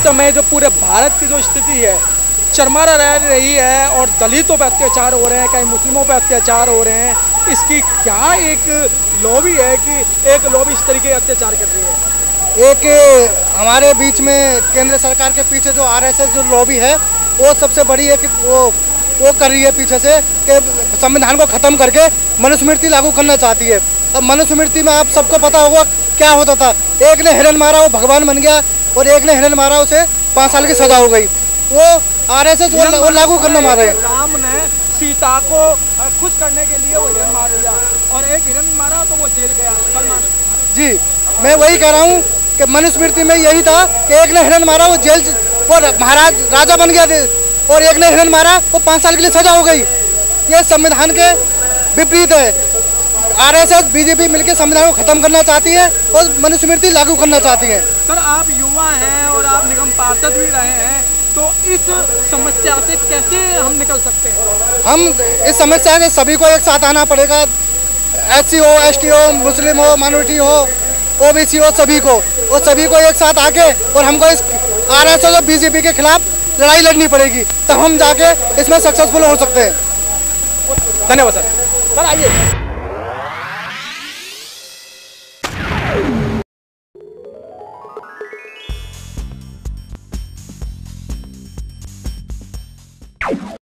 समय जो पूरे भारत की जो स्थिति है चरमरा रह रही है और दलितों पर अत्याचार हो रहे हैं, कहीं मुस्लिमों पर अत्याचार हो रहे हैं, इसकी क्या एक लॉबी है कि एक लॉबी इस तरीके अत्याचार कर रही है? एक हमारे बीच में केंद्र सरकार के पीछे जो आरएसएस जो लॉबी है वो सबसे बड़ी है कि वो कर रही है पीछे से कि संविधान को खत्म करके मनुस्मृति लागू करना चाहती है। अब मनुस्मृति में आप सबको पता होगा क्या होता था, एक ने हिरण मारा वो भगवान बन गया और एक ने हिरण मारा उसे 5 साल की सजा हो गई। वो आरएसएस वो लागू करना मार रहे हैं। राम ने सीता को खुश करने के लिए वो हिरण मार दिया और एक हिरण मारा तो वो जेल गया सलमान। जी मैं वही कह रहा हूँ कि मनुस्मृति में यही था कि एक ने हिरण मारा वो जेल वो महाराज राजा बन गया थे और एक ने हिरण मारा वो 5 साल के लिए सजा हो गई। ये संविधान के विपरीत है। आरएसएस बीजेपी मिलकर संविधान को खत्म करना चाहती है और मनुस्मृति लागू करना चाहती है। सर आप युवा हैं और आप निगम पार्षद भी रहे हैं, तो इस समस्या से कैसे हम निकल सकते हैं? हम इस समस्या से सभी को एक साथ आना पड़ेगा। एससी हो, एसटी हो, मुस्लिम हो, माइनॉरिटी हो, ओबीसी हो, सभी को एक साथ आके और हमको इस आरएसएस और बीजेपी के खिलाफ लड़ाई लड़नी पड़ेगी, तब हम जाके इसमें सक्सेसफुल हो सकते हैं। धन्यवाद सर। आइए।